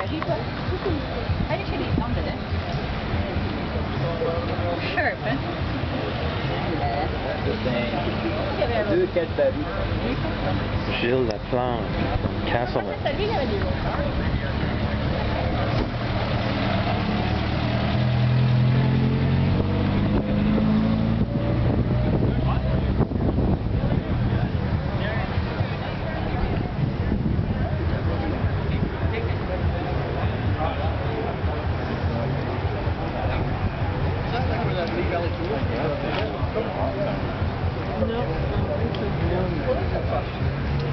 Allez chez les gens, peut-être. Sharp, hein? Deux, quatre barils. Gilles Laplante, Castleman. C'est lui qui avait des Non.